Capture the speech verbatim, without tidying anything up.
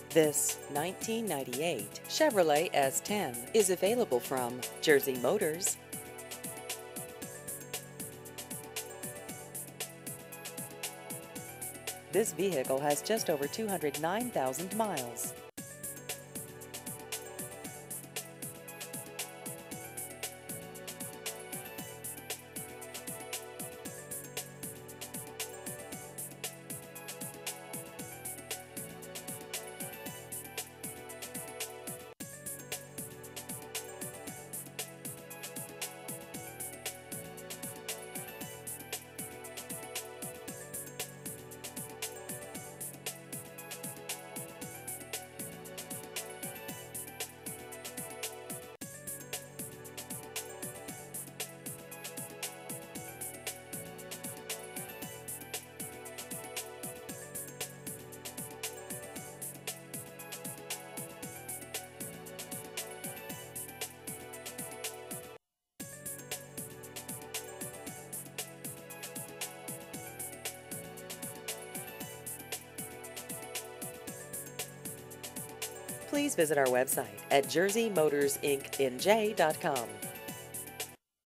This nineteen ninety-eight Chevrolet S ten is available from Jersey Motors. This vehicle has just over two hundred nine thousand miles. Please visit our website at jersey motors inc n j dot com.